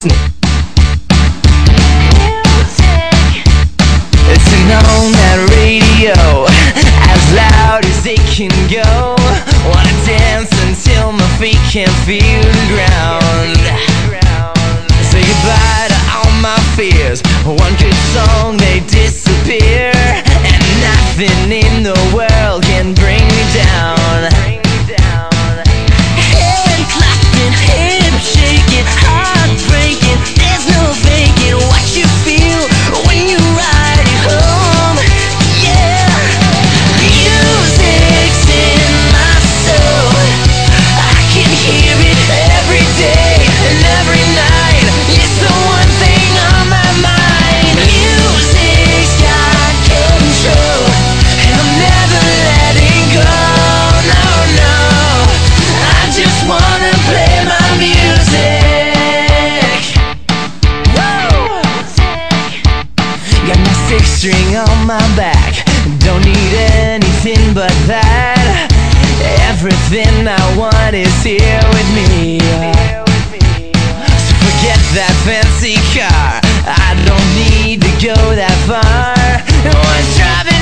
Turn on that radio as loud as it can go. Wanna dance until my feet can't feel the ground. Say goodbye to all my fears. One good song, they disappear, and nothing in the world can bring me down. Hand clapping, hip shaking, heart breaking. There's no faking what you feel when you ride it home. Yeah, music's in my soul. I can hear it every day and every night. It's the one thing on my mind. Music's got control, and I'm never letting go. No, no, I just wanna play my music. Woo! Got my six string on my back, don't need anything but that. Everything I want is here with me. So forget that fancy car, I don't need to go that far. One driving